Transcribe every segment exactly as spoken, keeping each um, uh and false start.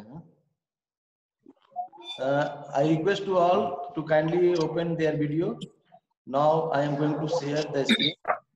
हैं. Uh, I request to all to kindly open their video. Now I am going to share the screen.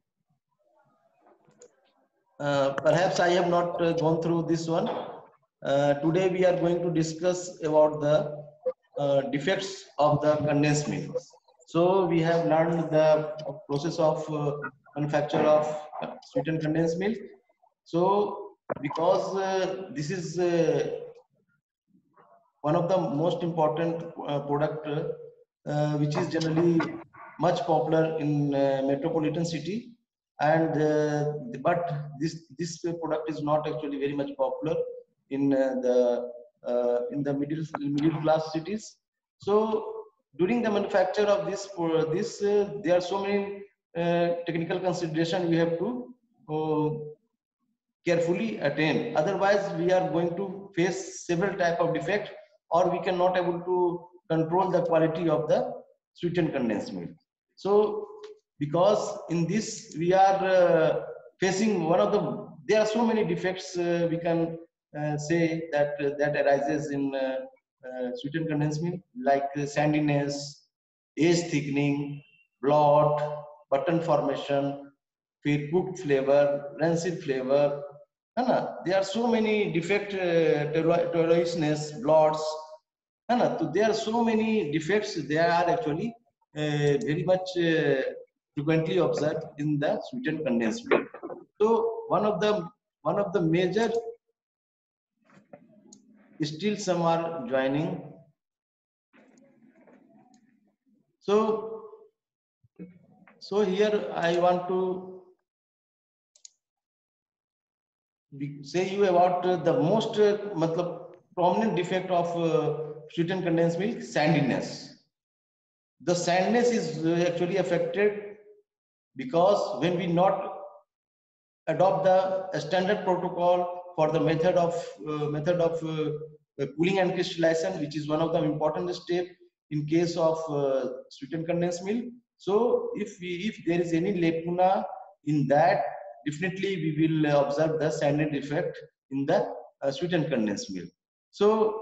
Uh, perhaps I have not uh, gone through this one. Uh, today we are going to discuss about the uh, defects of the condensed milk. So we have learned the process of uh, manufacture of sweetened condensed milk. So because uh, this is uh, one of the most important uh, product uh, which is generally much popular in uh, metropolitan city, and uh, but this this product is not actually very much popular in uh, the uh, in the middle middle class cities. So during the manufacture of this uh, this uh, there are so many uh, technical consideration we have to uh, carefully attain. Otherwise we are going to face several type of defect, or we cannot able to control the quality of the sweetened condensed milk. So because in this we are uh, facing one of the, there are so many defects uh, we can uh, say that uh, that arises in uh, uh, sweetened condensed milk, like uh, sandiness, age thickening, blot, button formation, cooked flavor, rancid flavor. Anna, there are so many defect, uh, terrorishness, blots. Anna, so there are so many defects. They are actually uh, very much uh, frequently observed in the sweetened condensed milk. So one of the one of the major, still some are joining. So so here I want to say you about uh, the most uh, matlab, prominent defect of uh, sweetened condensed milk, sandiness. The sandiness is uh, actually affected because when we not adopt the standard protocol for the method of uh, method of uh, cooling and crystallization, which is one of the important step in case of uh, sweetened condensed milk. So if we, if there is any lacuna in that, definitely we will observe the sandiness defect in the uh, sweetened condensed milk. So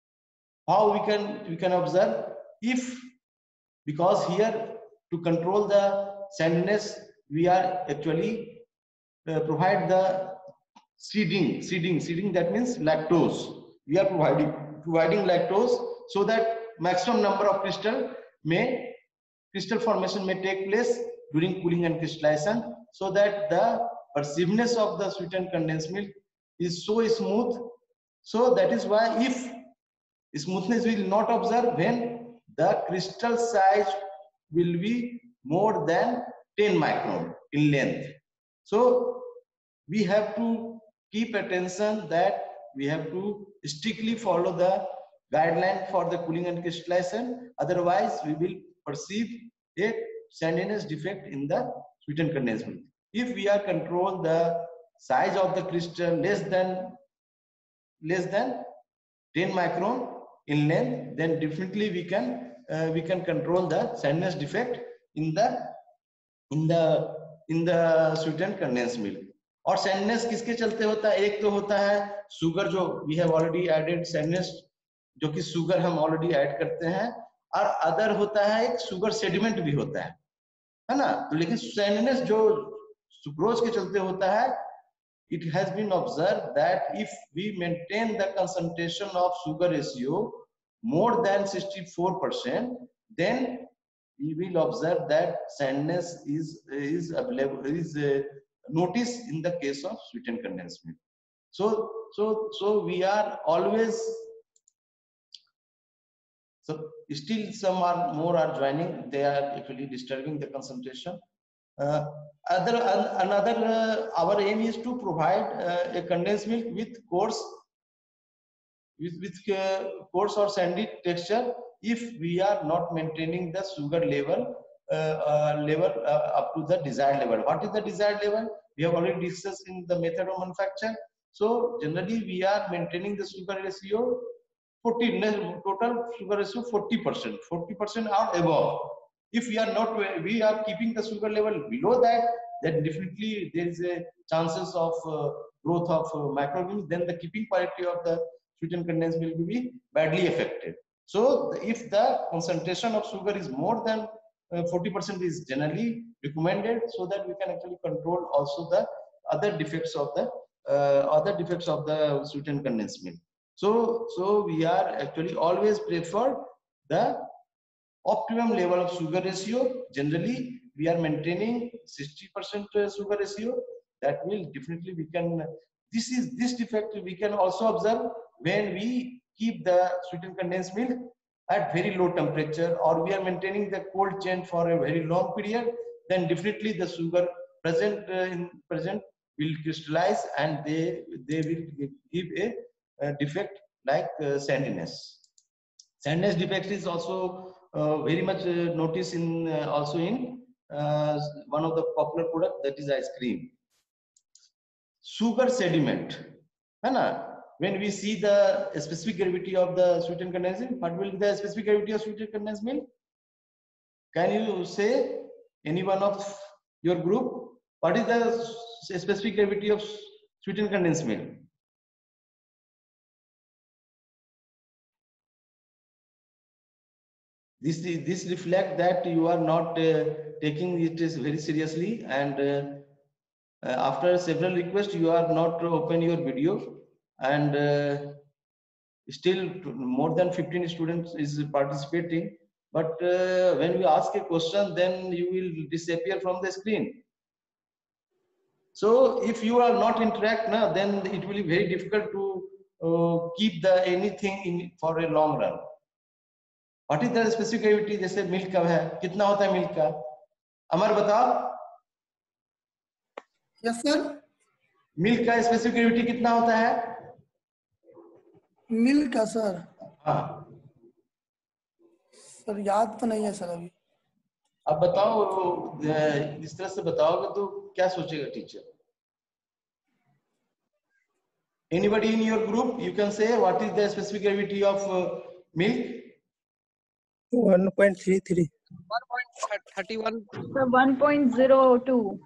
how we can we can observe, if because here to control the sandiness we are actually uh, provide the seeding seeding seeding that means lactose. We are providing providing lactose so that maximum number of crystal may crystal formation may take place during cooling and crystallization, so that the perceivedness of the sweetened condensed milk is so smooth. So that is why if smoothness will not observe when the crystal size will be more than ten micron in length. So we have to keep attention that we have to strictly follow the guideline for the cooling and crystallization. Otherwise we will perceive a sandiness defect in the sweetened condensed milk. If we are control the size of the crystal less than less than ten micron in length, then definitely we can uh, we can control the sandiness defect in the in the in the sweetened condensed milk. और सैंडनेस किसके चलते होता है? एक तो होता है sugar, जो we have already added sandiness, जो कि शुगर हम ऑलरेडी ऐड करते हैं, और अदर होता है एक शुगर सेडिमेंट भी होता है, है ना? तो लेकिन सैंडनेस जो सुक्रोज के चलते होता है, it has been observed that if we maintain the concentration of sugar ratio more than sixty-four percent, then we will observe that sandiness is is available is uh, noticed in the case of sweetened condensed milk. So so so we are always, so still some are more are joining, they are actually disturbing the concentration. Uh, other uh, another uh, our aim is to provide uh, a condensed milk with coarse with with uh, coarse or sandy texture if we are not maintaining the sugar level uh, uh, level uh, up to the desired level. What is the desired level? We have already discussed in the method of manufacture. So generally we are maintaining the sugar ratio forty, total sugar ratio forty percent, forty percent or above. If we are not, we are keeping the sugar level below that, then definitely there is a chances of uh, growth of uh, microorganisms. Then the keeping quality of the sweetened condensed milk will be badly affected. So if the concentration of sugar is more than forty percent is generally recommended, so that we can actually control also the other defects of the uh, other defects of the sweetened condensed milk. So, so we are actually always prefer the optimum level of sugar ratio. Generally, we are maintaining sixty percent sugar ratio. That will definitely we can. This is this defect we can also observe when we keep the sweetened condensed milk at very low temperature, or we are maintaining the cold chain for a very long period. Then definitely the sugar present uh, in present will crystallize, and they they will give a, a defect like uh, sandiness. Sandiness defect is also uh, very much uh, noticed in uh, also in uh, one of the popular product, that is ice cream. Sugar sediment, है ना? When we see the specific gravity of the sweetened condensed milk, what will be the specific gravity of sweetened condensed milk? Can you say, any one of your group, what is the specific gravity of sweetened condensed milk? This this reflect that you are not uh, taking it very seriously, and uh, uh, after several requests you are not open your video, and uh, still more than fifteen students is participating, but uh, when we ask a question, then you will disappear from the screen. So if you are not interact now, then it will be very difficult to uh, keep the anything in for a long run. What is the specific gravity? जैसे milk का है, कितना होता है milk का? अमर बताओ. Yes sir. Milk का specific gravity कितना होता है? मिल्क का सर? हाँ सर याद तो नहीं है सर अभी. अब बताओ, इस तरह से बताओगे तो क्या सोचेगा teacher? Anybody in your group, you can say what is the specific gravity of uh, milk? one point three three. one point three one. one point zero two.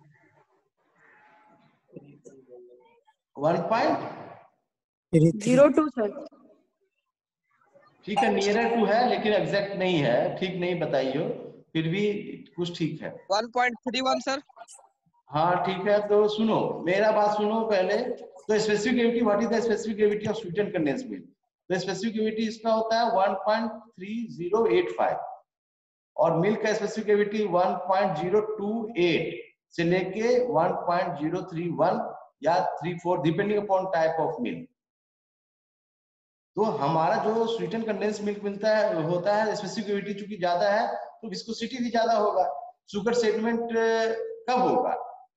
one point zero two sir. ठीक है, nearer to है लेकिन exact नहीं है, ठीक नहीं बताइए, फिर भी कुछ ठीक है. one point three one sir. हाँ ठीक है, तो सुनो मेरा बात सुनो पहले. तो specific gravity, what is the specific gravity of sweetened condensed milk? तो स्पेसिफिक ग्रेविटी इसका होता है one point three zero eight five, और मिल्क का specific gravity one point zero two eight से लेके one point zero three one या three four depending upon type of milk. तो हमारा जो स्वीटेंड कंडेंस्ड मिल्क मिलता है होता है स्पेसिफिक ग्रेविटी चूंकि ज्यादा है तो विस्कोसिटी भी ज्यादा होगा. शुगर सेडिमेंट कब होगा,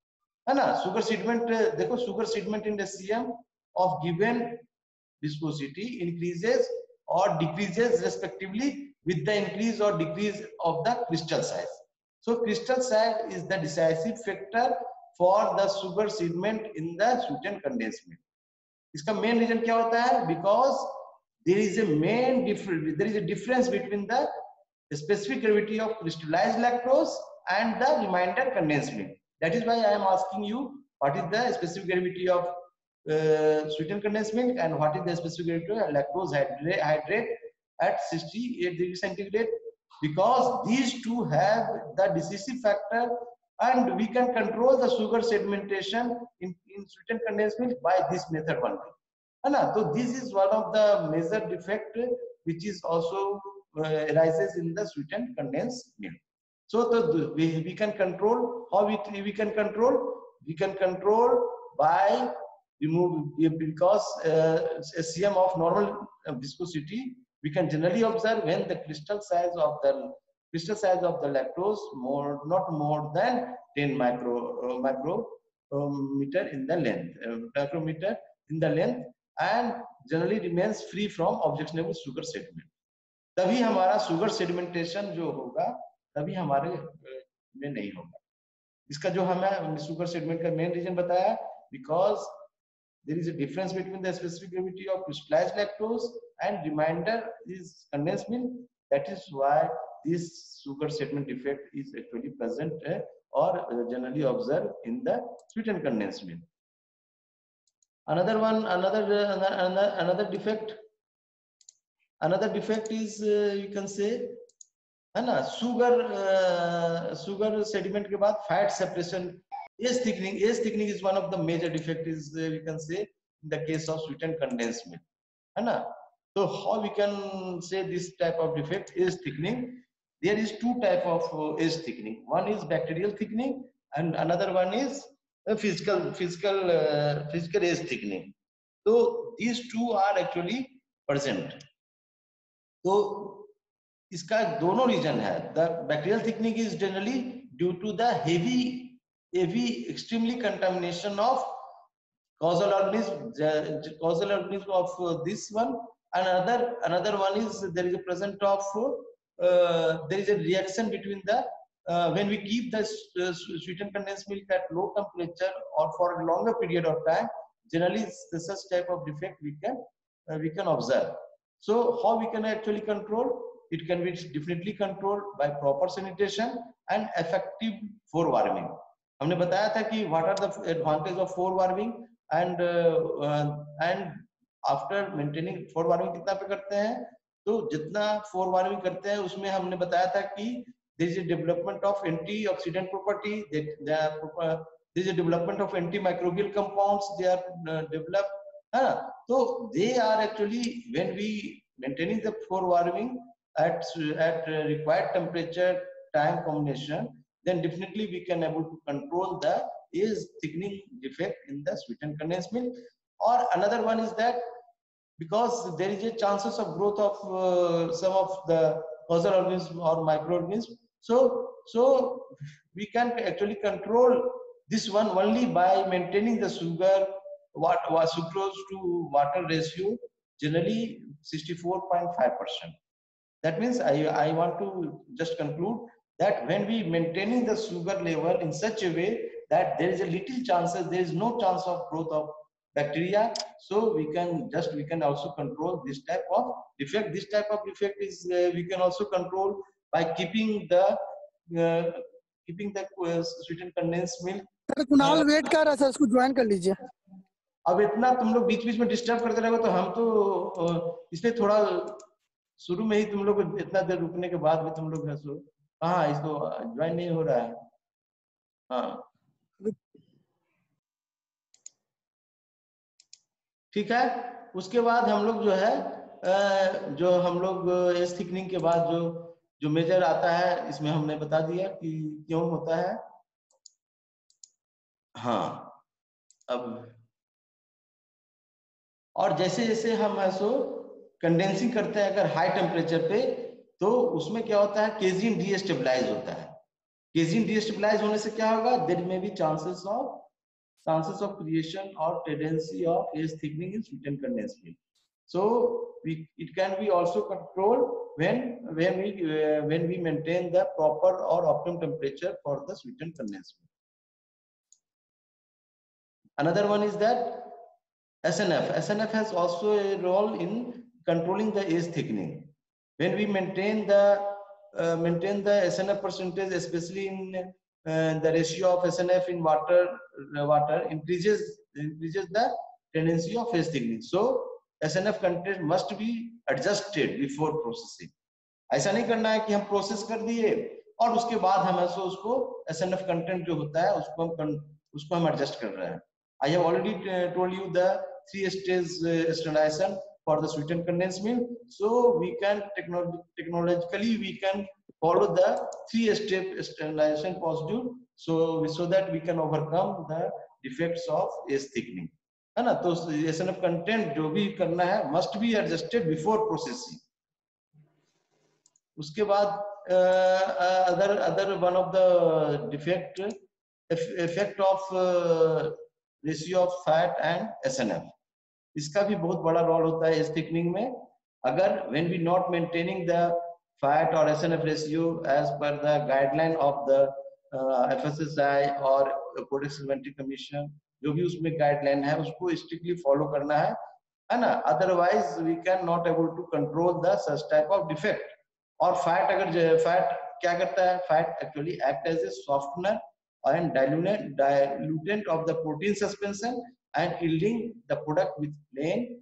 है ना? शुगर सीडमेंट देखो, sugar sediment in HCM of given viscosity increases or decreases respectively with the increase or decrease of the crystal size. So crystal size is the decisive factor for the sugar sediment in the sweetened condensed milk. इसका main reason क्या होता है? Because there is a main difference, there is a difference between the specific gravity of crystallized lactose and the remainder condensed milk. That is why I am asking you what is the specific gravity of uh, sweetened condensed milk and what is the specific gravity of lactose hydrate, hydrate at sixty-eight degrees centigrade, because these two have the decisive factor and we can control the sugar sedimentation in, in sweetened condensed milk by this method only. So this is one of the major defect which is also uh, arises in the sweetened condensed milk. So the, we, we can control, how we, we can control? We can control by remove, because uh, S C M of normal viscosity, we can generally observe when the crystal size of the crystal size of the lactose more not more than ten micro uh, micrometer in the length, uh, micrometer in the length, and generally remains free from objectionable sugar sediment. तभी हमारा sugar sedimentation जो होगा तभी हमारे में नहीं होगा. इसका जो हमें sugar sediment का main reason बताया, because there is a difference between the specific gravity of crystallized lactose and remainder is condensed milk. That is why this sugar sediment defect is actually present uh, or uh, generally observed in the sweetened condensed milk. Another one, another uh, another another defect another defect is uh, you can say है ना sugar sugar sediment के बाद fat separation, age thickening. Age thickening is one of the major defect is uh, we can say in the case of sweetened condensed milk, है ना. So how we can say this type of defect is thickening? There is two type of uh, age thickening. One is bacterial thickening and another one is uh, physical physical uh, physical age thickening. So these two are actually present. तो इसका दोनों reason है. The bacterial thickening is generally due to the heavy heavy extremely contamination of causal organism causal organism of uh, this one. Another another one is there is a present of uh, there is a reaction between the uh, when we keep the uh, sweetened condensed milk at low temperature or for a longer period of time, generally such type of defect we can uh, we can observe. So how we can actually control? It can be definitely controlled by proper sanitation and effective forewarming. हमने बताया था कि what are the advantage of forewarming and uh, uh, and after maintaining forewarming कितना पे करते हैं, तो जितना forewarming करते हैं उसमें हमने बताया था कि there is a development of antioxidant property, that there is a development of antimicrobial compounds they are uh, developed, है ना. तो they are actually when we maintaining the forewarming at at required temperature time combination, then definitely we can able to control the is thickening defect in the sweetened condensed milk. Or another one is that because there is a chances of growth of uh, some of the causal organism or microorganisms, so so we can actually control this one only by maintaining the sugar what was sucrose to water ratio generally sixty-four point five percent. That means I, I want to just conclude that when we maintaining the sugar level in such a way that there is a little chances, there is no chance of growth of bacteria, so we can just we can also control this type of defect. This type of defect is uh, we can also control by keeping the uh, keeping the uh, sweetened condensed milk. Sir Kunal wait कर रहा है sir, उसको join कर लीजिए. अब इतना तुम लोग बीच बीच में डिस्टर्ब करते रहोगे तो हम तो इसलिए थोड़ा शुरू में ही तुम लोग इतना देर रुकने के बाद भी तुम लोग हंसो. हाँ, इसको ज्वाइन नहीं हो रहा है. हाँ ठीक है. उसके बाद हम लोग जो है जो हम लोग एज थिकनिंग के बाद जो जो मेजर आता है इसमें हमने बता दिया कि क्यों होता है. हाँ, अब और जैसे जैसे हम ऐसो कंडेंसिंग करते हैं अगर हाई टेम्परेचर पे, तो उसमें क्या होता है, केजीन डीस्टेबलाइज होता है. केजीन डीस्टेबलाइज होने से क्या होगा, there may be chances of chances of creation or tendency of age thickening in sweetened condensed milk. So we it can be also controlled when when we uh, when we maintain the proper or optimum temperature for the sweetened condensed milk. Another one is that S N F. S N F has also a role in controlling the age thickening. When we maintain the uh, maintain the S N F percentage, especially in uh, the ratio of S N F in water uh, water increases increases the tendency of age thickening. So S N F content must be adjusted before processing. ऐसा नहीं करना है कि हम process कर दिए और उसके बाद हम ऐसे उसको S N F कंटेंट जो होता है उसको हम उसको हम एडजस्ट कर रहे हैं. I have already told you the three stage uh, sterilization for the sweetened condensed milk. So we can technolo technologically we can follow the three step sterilization procedure. So so that we can overcome the defects of age thickening. है ना. तो S N F content जो भी करना है must be adjusted before processing. उसके बाद other other one of the defect effect of ratio of fat and S N F. इसका भी बहुत बड़ा रोल होता है एज थिकनिंग में. अगर when we not maintaining the fat और S N F ratio as पर the guideline of the F S S A I Codex inventory commission, जो भी उसमें गाइडलाइन है उसको स्ट्रिक्टली फॉलो करना है, है ना. Otherwise we can not able to control the such type of defect. और फैट अगर फैट क्या करता है, fat actually act as a softener and diluent diluent of the protein suspension and yielding the product with plain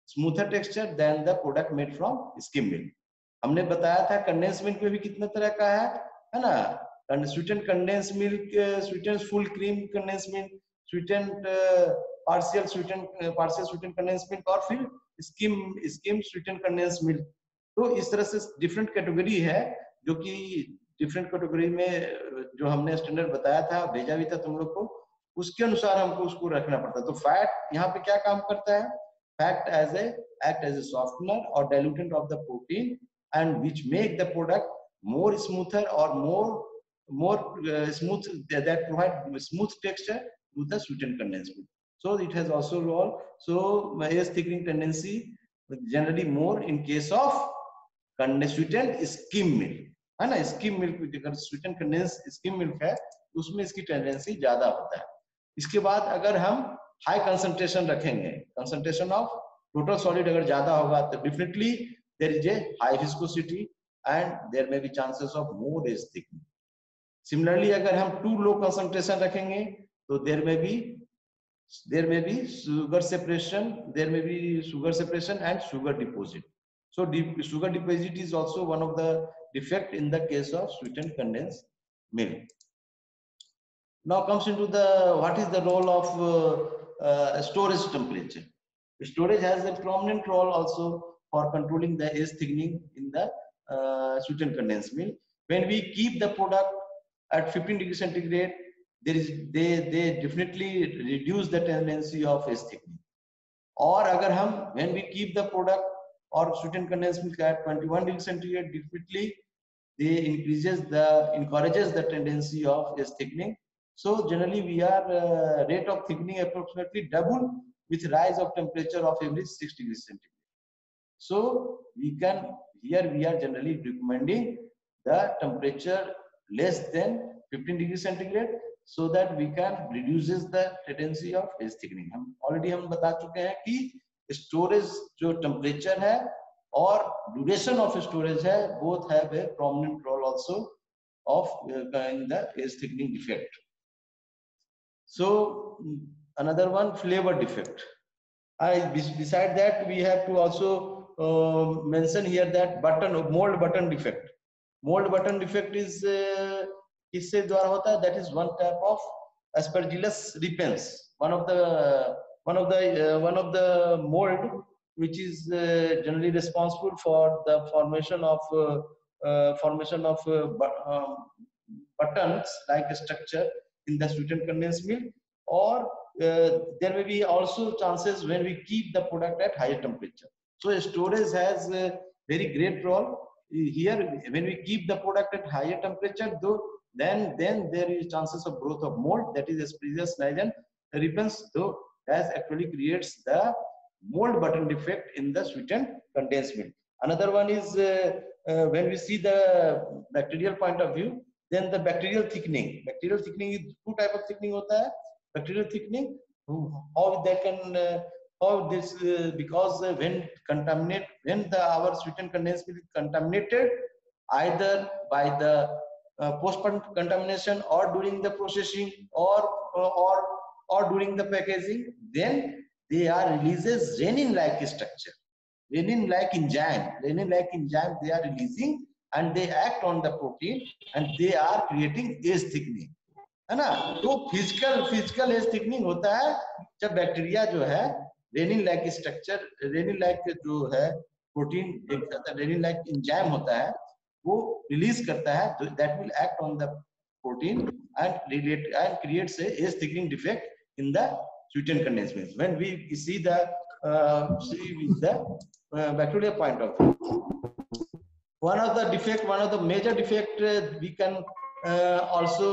smoother texture than the product made from skim milk. हमने बताया था condense milk में भी कितने तरह का है है ना, sweetened condensed milk, sweetened full cream condensed milk, sweetened partial sweetened partial sweetened condensed milk, और फिर skim skim sweetened condensed milk. तो इस तरह से डिफरेंट कैटेगरी है, जो कि डिफरेंट कैटेगरी में जो हमने स्टैंडर्ड बताया था, भेजा भी था तुम लोग को, उसके अनुसार हमको उसको रखना पड़ता है। तो फैट यहाँ पे क्या काम करता है, fat as a act as a softener और diluent of the protein and which make the product more smoother or more more uh, smooth, that provide smooth texture to the sweetened condensed milk. So it has also role. So age thickening tendency generally more in case of condensed sweetened skim milk, है ना। skim milk अगर sweetened condensed skim milk है उसमें इसकी tendency ज्यादा होता है। इसके बाद अगर हम हाई कंसंट्रेशन रखेंगे, कंसंट्रेशन ऑफ टोटल सॉलिड अगर ज्यादा होगा तो definitely there is a high viscosity and there may be chances of more age thickening. Similarly, अगर हम too low concentration रखेंगे तो there may be there may be sugar separation, there may be sugar separation and sugar deposit. So deep, sugar deposit is also one of the defect in the case of sweetened condensed milk. Now comes into the what is the role of uh, uh, storage temperature. Storage has a prominent role also for controlling the age thickening in the uh, sweetened condensed milk. When we keep the product at fifteen degrees centigrade, there is they they definitely reduce the tendency of age thickening. Or agar hum when we keep the product or sweetened condensed milk at twenty-one degrees centigrade, definitely they increases the encourages the tendency of age thickening. So generally we are uh, rate of thickening approximately double with rise of temperature of every six degrees centigrade. So we can here we are generally recommending the temperature less than fifteen degrees centigrade so that we can reduces the tendency of age thickening. हम already हम बता चुके हैं कि storage जो temperature है और duration of storage है, both have a prominent role also of uh, in the age thickening defect. So another one, flavor defect. I beside that we have to also Uh, mention here that button mold button defect. Mold button defect is uh, किससे द्वारा होता है? That is one type of Aspergillus repens. One of the one of the uh, one of the mold which is uh, generally responsible for the formation of uh, uh, formation of uh, but, um, buttons like a structure in the sweetened condensed milk. Or uh, there may be also chances when we keep the product at higher temperature. So storage has a very great role here. When we keep the product at higher temperature, though, then then there is chances of growth of mold, that is Aspergillus niger repens, though as actually creates the mold button defect in the sweetened condensed milk. Another one is uh, uh, when we see the bacterial point of view, then the bacterial thickening. Bacterial thickening is two type of thickening hota hai. Bacterial thickening, how they can uh, how this uh, because uh, when contaminate when the our sweetened condensed milk is contaminated either by the uh, post contamination or during the processing or uh, or or during the packaging, then they are releases renin like structure, renin like enzyme renin like enzyme they are releasing and they act on the protein and they are creating age thickening, है ना। तो physical physical as thickening होता है जब bacteria जो है rennin like structure rennin like जो है प्रोटीन एक रेनिन लाइक एंजाइम होता है वो रिलीज करता है, that will act on the protein and relate and creates a age thickening defect in the sweetened condensed milk. When we see the uh, see with the uh, bacterial point of view, one of the defect one of the major defect uh, we can uh, also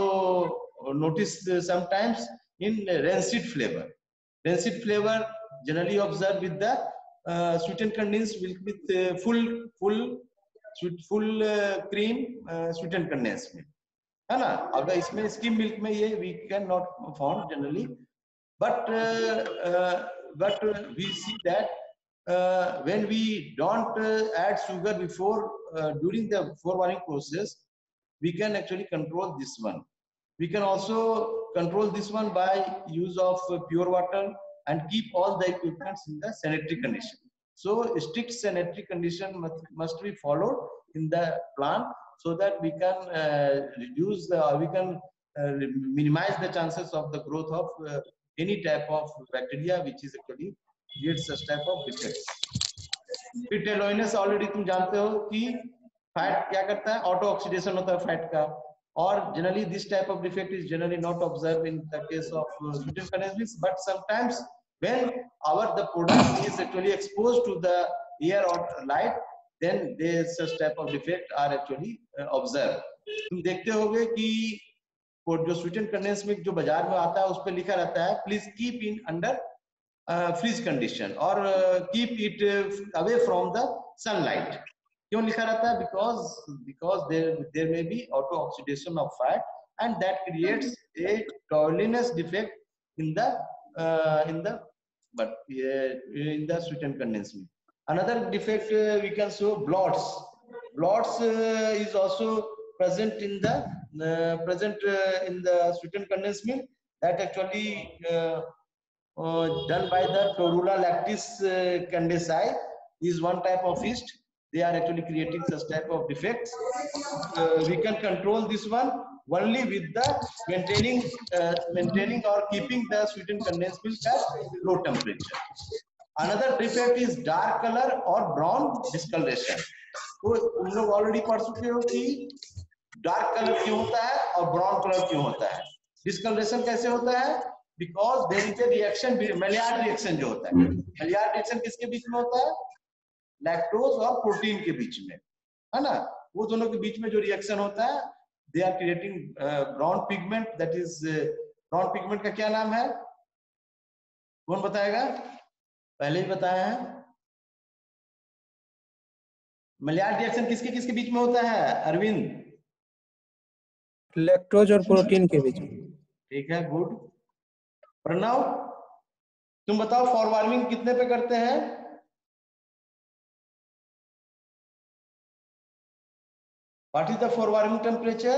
notice uh, sometimes in rancid flavor. Rancid flavor generally observed with the uh, sweetened condensed milk with uh, full full sweet full uh, cream uh, sweetened condensed milk, है ना। अगर इसमें skim milk में ये we cannot found generally, but uh, uh, but uh, we see that uh, when we don't uh, add sugar before uh, during the forwarming process, we can actually control this one. We can also control this one by use of uh, pure water and keep all the equipments in the sanitary condition. So strict sanitary condition must, must be followed in the plant so that we can uh, reduce the or we can uh, minimize the chances of the growth of uh, any type of bacteria which is actually creates such type of defects. फिर टेलोइनस already तुम जानते हो कि fat क्या करता है, auto oxidation होता है फैट का, और generally this type of defect is generally not observe in the case of sweetened condensed milk, but sometimes when our the product is actually exposed to the air or light, then there such type of defect are actually uh, observed. तुम देखते होगे कि जो स्वीटन condensed milk जो बाजार में आता है उस पर लिखा रहता है please keep in under freeze condition और keep it away from the sunlight. क्यों लिखा रहता है? Because because there there may be auto oxidation of fat and that creates a tallowiness defect in the uh, in the but uh, in the sweetened condensed milk. Another defect uh, we can show blots. Blots uh, is also present in the uh, present uh, in the sweetened condensed milk that actually uh, uh, done by the Torula lactis uh, condensi is one type of yeast. They are actually creating such type of defects. Uh, we can control this one only with the maintaining uh, maintaining or keeping the sweetened condensed milk at low temperature. Another defect is dark color or brown discoloration. तो तुम लोग already पढ़ चुके हो कि dark colour क्यों होता है और ब्राउन कलर क्यों होता है. डिस्कलरेशन कैसे होता है? Because there is a reaction, Maillard reaction जो होता है. मेलियार्ड रिएक्शन किसके बीच में होता है? लैक्टोज और प्रोटीन के बीच में, है ना. वो दोनों के बीच में जो रिएक्शन होता है, they are creating uh, brown pigment. That is uh, brown pigment का क्या नाम है? कौन बताएगा? पहले ही बताया है. मेलियार्ड रिएक्शन किसके किसके बीच में होता है अरविंद? लैक्टोज और प्रोटीन के बीच में. ठीक है, गुड. प्रणव तुम बताओ फॉर वार्मिंग कितने पे करते हैं? What is the forwarming temperature?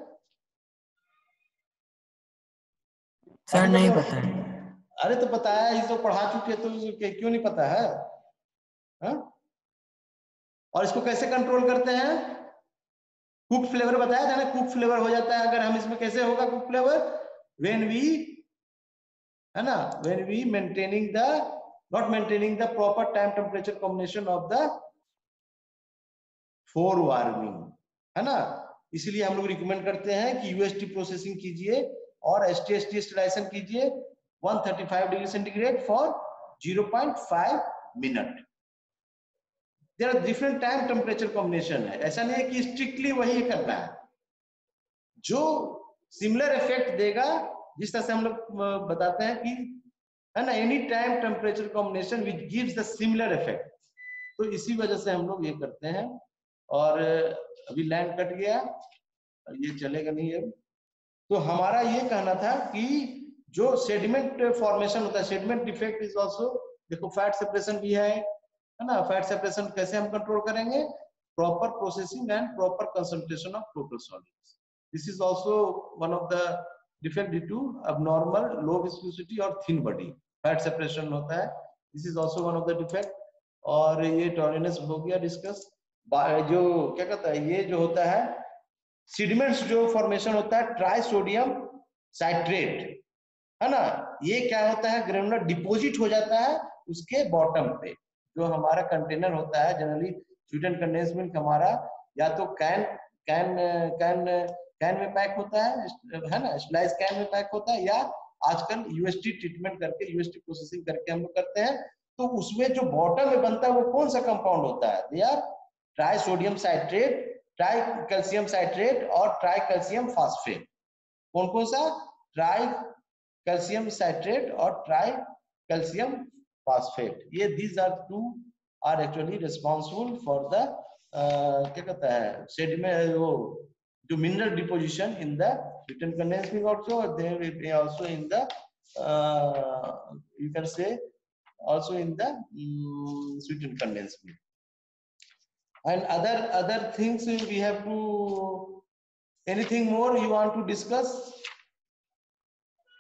Sir नहीं पता है. अरे तो बताया, ये तो पढ़ा चुके तो क्यों नहीं पता है? हा? और इसको कैसे कंट्रोल करते हैं? कुक फ्लेवर बताया था ना, कुक फ्लेवर हो जाता है अगर हम इसमें. कैसे होगा कुक फ्लेवर? When we, है ना, when we maintaining the not maintaining the proper time temperature combination of the forwarming, है ना. इसलिए हम लोग रिकमेंड करते हैं कि यूएसटी प्रोसेसिंग कीजिए और एसटीएसटी स्टरलाइजेशन कीजिए one thirty-five degree centigrade for zero point five minute. There are different time temperature combination है. ऐसा नहीं है कि स्ट्रिक्टली वही करना है. जो सिमिलर इफेक्ट देगा, जिस तरह से हम लोग बताते हैं कि, है ना, any time temperature combination which gives the similar effect. तो इसी वजह से हम लोग ये करते हैं. और अभी लैंड कट गया, ये चलेगा नहीं अब. तो हमारा ये कहना था कि जो सेडिमेंट फॉर्मेशन होता है, सेडिमेंट डिफेक्ट इज आल्सो, देखो फैट सेपरेशन भी है, है ना. फैट सेपरेशन कैसे हम कंट्रोल करेंगे? Proper processing and proper concentration of total solids. This is also one of the defect due to abnormal low viscosity और थिन बॉडी. फैट सेपरेशन होता है, this is also one of the defect. और ये tolerance हो गया discuss. जो क्या कहता है, ये जो होता है सीडिमेंट्स जो फॉर्मेशन होता है ट्राई सोडियम साइट्रेट, है ना. ये क्या होता है? ग्रेनुलर डिपॉजिट हो जाता है उसके बॉटम पे. जो हमारा कंटेनर होता है, जनरली स्वीटन कंडेंस्ड मिल्क हमारा या तो कैन कैन कैन कैन में पैक होता है, है ना, स्लाइस कैन में पैक होता है, या आजकल यूएसटी ट्रीटमेंट करके, यूएसटी प्रोसेसिंग करके हम लोग करते हैं. तो उसमें जो बॉटम में बनता है वो कौन सा कंपाउंड होता है? They are tri sodium citrate, tri calcium citrate और ट्राई कैल्शियम फास्फेट. कौन कौन सा? ट्राई कैल्शियम साइट्रेट और ट्राई कैल्शियम फास्फेट. ये these are two are actually responsible for the क्या कहता है सेडिमेंट, वो जो mineral deposition in the sweetened condensed milk. Also there will be also in the you can say also in the sweetened condensed milk. And other other things we have to. Anything more you want to discuss?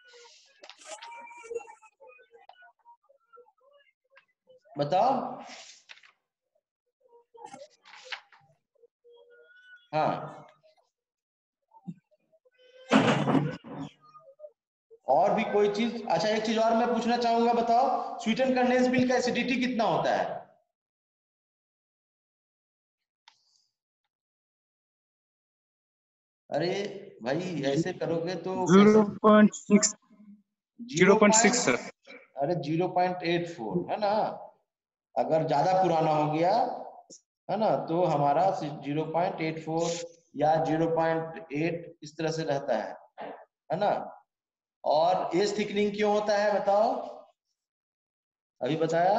बताओ. हाँ, और भी कोई चीज? अच्छा, एक चीज और मैं पूछना चाहूंगा, बताओ स्वीटन कंडेंस मिल्क का एसिडिटी कितना होता है? अरे भाई, ऐसे करोगे तो जीरो कैसे? Point six zero zero point six point sir. अरे जीरो पॉइंट एट फोर है ना। अगर ज्यादा पुराना हो गया है ना, तो हमारा जीरो पॉइंट एट फोर या जीरो पॉइंट एट इस तरह से रहता है है ना। और एज थिकनिंग क्यों होता है बताओ, अभी बताया।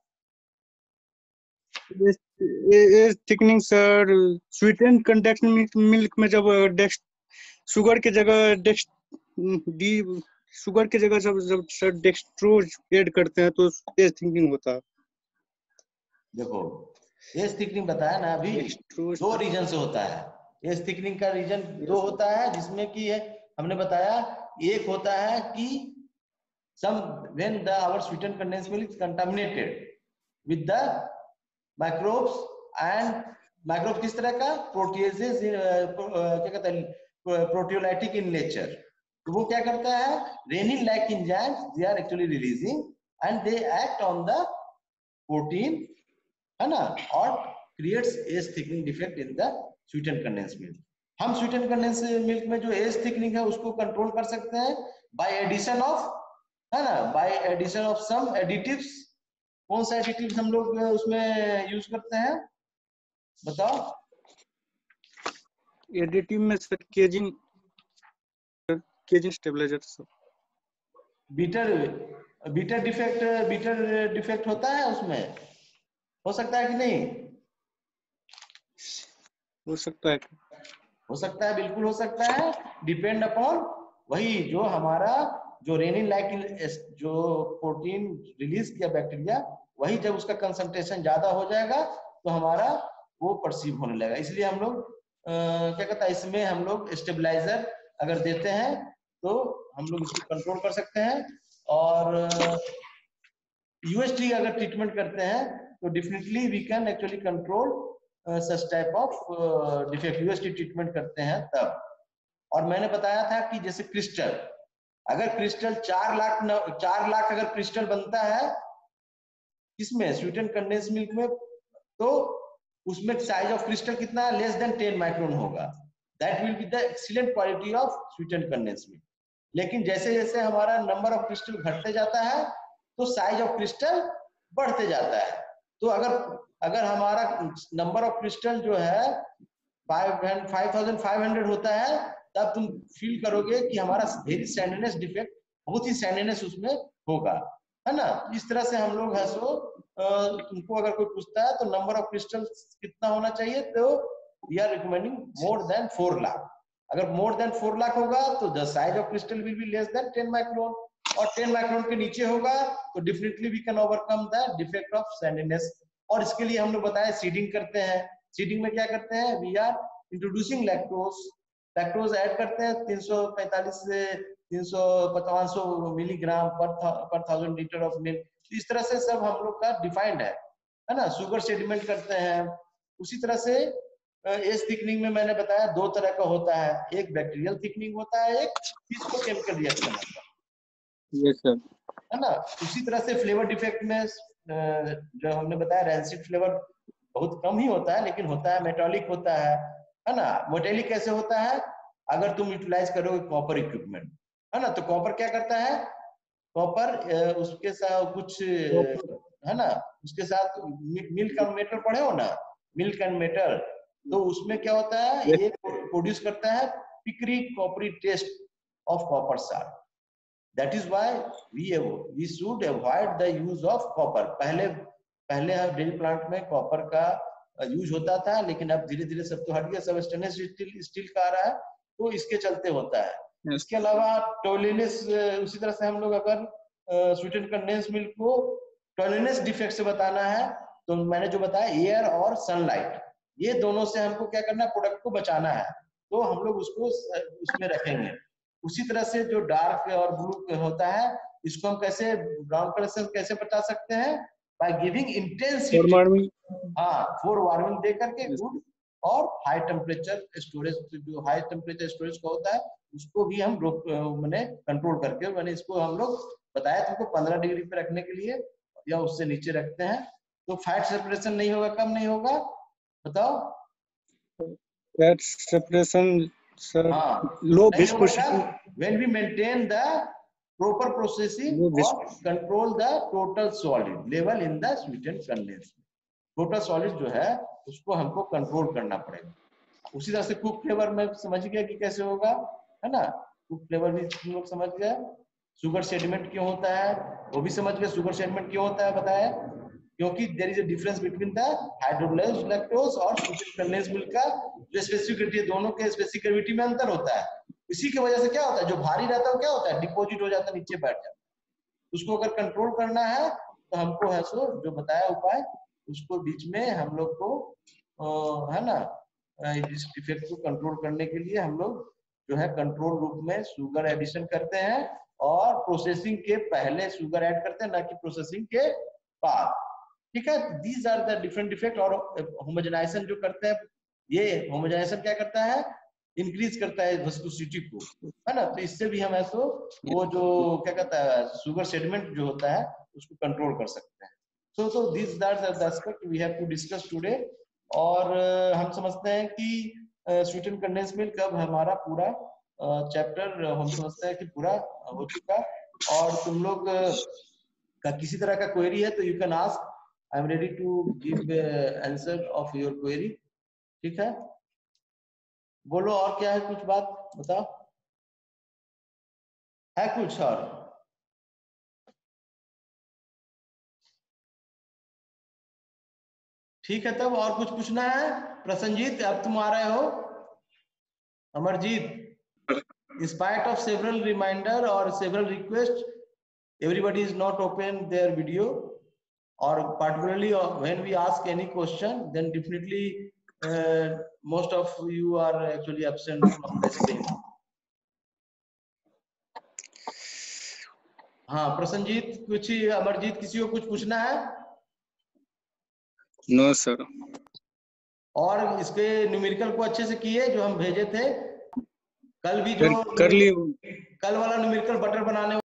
Age thickening sir, sweetened condensed milk milk में जब डेक्स शुगर की जगह डेक्स डी शुगर की जगह जब जब सर डेक्सट्रोज ऐड करते हैं तो एज थिकनिंग होता है। देखो, एज थिकनिंग बताया ना अभी, डेक्सट्रोज दो रीजन से होता है। एज थिकनिंग का रीजन दो होता है, जिसमें कि है, हमने बताया, एक होता है कि some when the our sweetened condensed milk is contaminated with the microbes and microbes किस तरह का, proteases uh, क्या कहते हैं, proteolytic in nature। तो वो क्या करता है, renin like enzymes they are actually releasing and they act on the protein है ना, और creates age thickening defect in the sweetened condensed milk। हम sweetened condensed milk में जो age thickening है उसको कंट्रोल कर सकते हैं by addition of, है ना, by addition of some additives। कौन सा एडिटिव्स हम लोग उसमें यूज करते हैं बताओ? एडिटिव में सर केजिंग केजिंग stabiliser sir. Bitter bitter defect bitter defect होता है उसमें, हो सकता है कि नहीं? हो सकता है। हो सकता है, बिल्कुल हो सकता है। डिपेंड अपॉन वही जो हमारा जो रेनिन लाइक जो प्रोटीन रिलीज किया बैक्टीरिया, वही जब उसका कंसंट्रेशन ज्यादा हो जाएगा तो हमारा वो परसीव होने लगेगा। इसलिए हम लोग क्या कहता है, इसमें हम लोग स्टेबलाइजर अगर देते हैं तो हम लोग इसको कंट्रोल कर सकते हैं। और यूएसटी अगर ट्रीटमेंट करते हैं तो definitely we can actually control such type of defect. UST treatment करते हैं तब। और मैंने बताया था कि जैसे क्रिस्टल, अगर क्रिस्टल चार लाख न, चार लाख अगर क्रिस्टल बनता है किसमें, स्वीटन कंडेंस मिल्क में, तो उसमें साइज ऑफ क्रिस्टल कितना, लेस देन टेन माइक्रोन होगा। That will be the excellent quality of sweetened condensed milk. लेकिन जैसे जैसे हमारा नंबर ऑफ क्रिस्टल घटते जाता है तो साइज ऑफ क्रिस्टल बढ़ते जाता है। तो अगर अगर हमारा नंबर ऑफ क्रिस्टल जो है फाइव थाउजेंड फाइव हंड्रेड होता है, तब तुम फील करोगे कि हमारा वेरी सैंडनेस डिफेक्ट, बहुत ही सैंडनेस उसमें होगा, है ना। इस तरह से हम लोग है सो तुमको अगर कोई पूछता है तो नंबर ऑफ क्रिस्टल कितना होना चाहिए, तो we are recommending more than four lakh. अगर मोर देन फोर लाख होगा तो the size of crystal will be less than ten micron, और टेन माइक्रोन के नीचे होगा तो definitely we can overcome the defect of sandiness. और इसके लिए हम लोग बताया सीडिंग करते हैं। सीडिंग में क्या करते हैं, we are introducing lactose, lactose add करते हैं तीन सौ पैंतालीस से तीन सौ पाँच सौ मिलीग्राम पर पर थाउजेंड लीटर ऑफ मिल्क। इस तरह से सब हम लोग का डिफाइंड है है ना। शुगर सेडिमेंट करते हैं। उसी तरह से एज थिकनिंग में मैंने बताया दो तरह का होता है, एक बैक्टीरियल थिकनिंग होता है, एक फिजिकोकेमिकल रिएक्शन होता है, यस सर। है ना। उसी तरह से फ्लेवर डिफेक्ट में जो हमने बताया रैंसिड फ्लेवर बहुत कम ही होता है, लेकिन होता है, मेटालिक होता है है ना। मेटालिक कैसे होता है, अगर तुम यूटिलाइज करोगे कॉपर इक्विपमेंट, है ना, तो कॉपर क्या करता है, कॉपर उसके साथ कुछ है ना, उसके साथ मिल्क एंड मेटल पढ़े हो ना, मिल्क एंड मेटल, तो उसमें क्या होता है, ये प्रोड्यूस करता है पिकरी coppery taste of copper salt. That is why we we should avoid the use of copper. पहले पहले डेयरी प्लांट में कॉपर का यूज होता था, लेकिन अब धीरे धीरे सब तो हट गया, सब स्टेनलेस स्टील स्टील का आ रहा है, तो इसके चलते होता है। yes. इसके अलावा टॉयलेनेस, उसी तरह से हम लोग अगर स्वीटन कंडेंस मिल्क को टॉयलेनेस डिफेक्ट से बताना है तो मैंने जो बताया एयर और सनलाइट, ये दोनों से हमको क्या करना है, प्रोडक्ट को बचाना है, तो हम लोग उसको उसमें रखेंगे। उसी तरह से जो डार्क और ब्लू होता है, इसको हम कैसे ब्राउन कलर से कैसे बचा सकते हैं, बाय गिविंग इंटेंस हीट, हाँ, फोर वार्मिंग दे करके गुड और हाई टेम्परेचर स्टोरेज, जो हाई टेम्परेचर स्टोरेज का होता है उसको भी हम रोक मैंने कंट्रोल करके मैंने इसको हम लोग बताया तुमको पंद्रह डिग्री पे रखने के लिए या उससे नीचे रखते हैं तो फैट सेपरेशन नहीं होगा। कब नहीं होगा बताओ? फैट सेपरेशन सर हाँ, लो नहीं होगा viscosity when we maintain the proper processing low or control the total solid level in the sweetened condensed milk. Total solid जो है उसको हमको कंट्रोल करना पड़ेगा। उसी तरह से कुक फ्लेवर में समझ गया कि कैसे होगा, है ना? कुक फ्लेवर भी तुम लोग समझ गए। शुगर सेडिमेंट क्यों होता है वो भी समझ गए। शुगर सेडिमेंट क्यों होता है बताया? क्योंकि there is a difference between the hydrolysed lactose और स्वीटेंड कंडेंस्ड मिल्क का जो स्पेसिफिक ग्रेविटी, दोनों के स्पेसिफिक ग्रेविटी में अंतर होता है। इसी की वजह से क्या होता है, जो भारी रहता है वो क्या होता है, डिपॉजिट हो जाता है, नीचे बैठ जाता है। उसको अगर कंट्रोल करना है तो हमको है सो जो बताया उपाय, उसको बीच में हम लोग को आ, है ना, इस डिफेक्ट को कंट्रोल करने के लिए हम लोग जो है कंट्रोल रूप में शुगर एडिशन करते हैं और प्रोसेसिंग के पहले शुगर ऐड करते हैं, ना कि प्रोसेसिंग के बाद। ठीक है, these are the different defect. और होमोजेनाइजेशन जो करते हैं, ये होमोजेनाइजेशन क्या करता है, इंक्रीज करता है विस्कोसिटी को, है ना। तो इससे भी हम ऐसो वो जो क्या कहता है शुगर सेडिमेंट जो होता है उसको कंट्रोल कर सकते हैं। So so this are the aspect we have to discuss today. और uh, हम समझते हैं कि स्वीटेंड कंडेंस्ड मिल्क अब हमारा पूरा चैप्टर uh, हम समझते हैं कि पूरा हो चुका। और तुम लोग uh, का किसी तरह का क्वेरी है तो you can ask, I am ready to give answer of your query. ठीक है, बोलो और क्या है, कुछ बात बताओ, है कुछ और? ठीक है, तब और कुछ पूछना है? प्रसन्नजीत अब तुम आ रहे हो? Amarjeet, in spite of several reminder or several requests, everybody is not open their video, or particularly when we ask any question, then definitely uh, most of you are actually absent from the stream. हाँ प्रसन्नजीत, कुछ अमरजीत, किसी को कुछ पूछना है? No sir. और इसके numerical को अच्छे से किए जो हम भेजे थे कल भी, जो कर लिए कल वाला न्यूमेरिकल बटर बनाने